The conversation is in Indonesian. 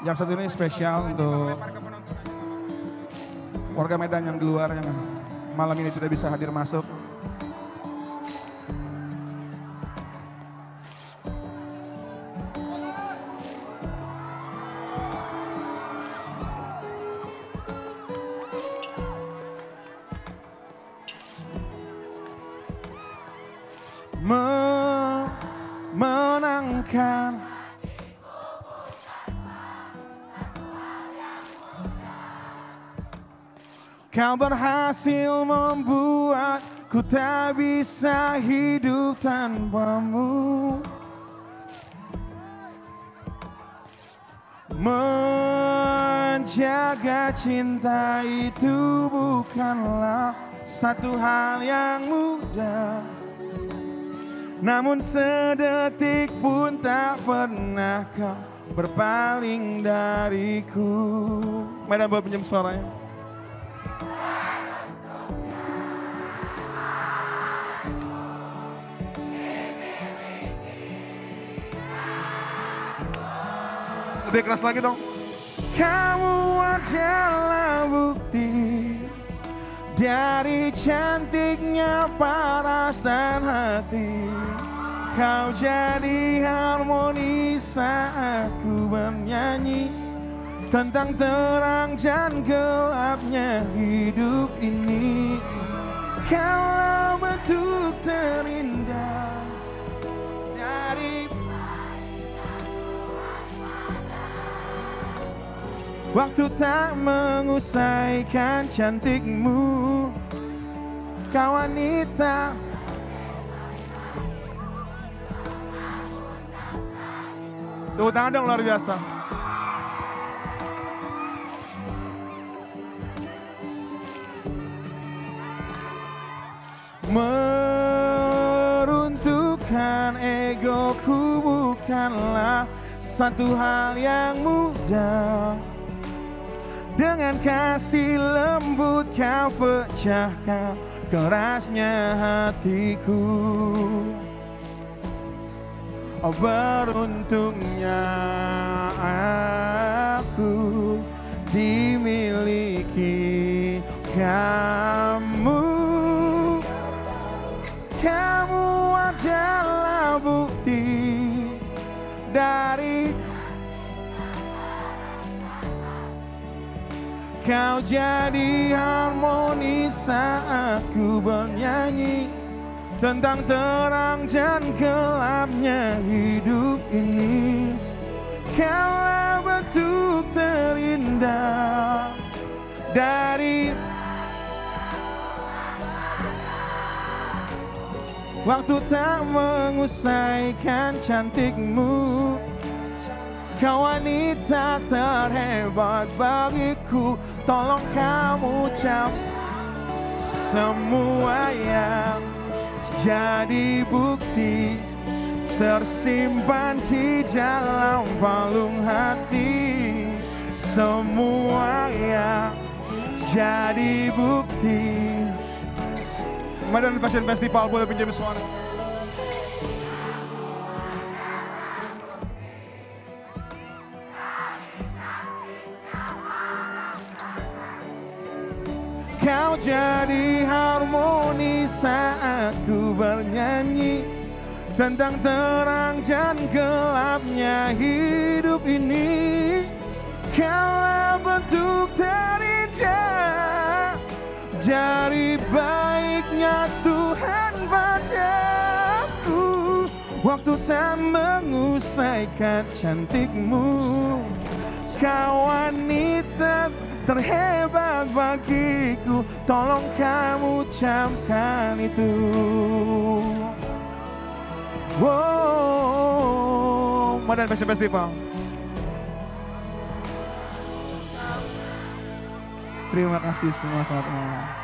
Yang satu ini spesial untuk warga Medan yang di luar yang malam ini tidak bisa hadir masuk. Menangkan kau berhasil membuat ku tak bisa hidup tanpamu. Menjaga cinta itu bukanlah satu hal yang mudah, namun sedetik pun tak pernah kau berpaling dariku. Medan boleh pinjam suaranya. Lebih keras lagi dong. Kamu adalah bukti dari cantiknya paras dan hati. Kau jadi harmoni saat ku bernyanyi tentang terang dan gelapnya hidup ini. Kaulah bentuk terindah dari waktu tak mengusaikan cantikmu. Kau wanita tepuk tangan dong, luar biasa. Meruntuhkan egoku bukanlah satu hal yang mudah. Dengan kasih lembut kau pecahkan kerasnya hatiku. Oh, beruntungnya aku dimiliki kamu. Kamu adalah bukti dari kau jadi harmoni saat ku bernyanyi tentang terang dan gelapnya hidup ini. Kaulah bentuk terindah dari waktu tak mengusaikan cantikmu. Kau wanita terhebat bagiku, tolong kamu ucap semua yang jadi bukti tersimpan di dalam palung hati. Semua yang jadi bukti. Medan Fashion Festival boleh pinjam suara. Kau jadi harmoni saat ku bernyanyi tentang terang dan gelapnya hidup ini. Kaulah bentuk terindah dari baiknya Tuhan padaku. Waktu tak mengusaikan cantikmu. Kau wanita terhebat bagiku, tolong kamu ucapkan itu. Wow, Medan Fashion Festival. Terima kasih semua, selamat malam.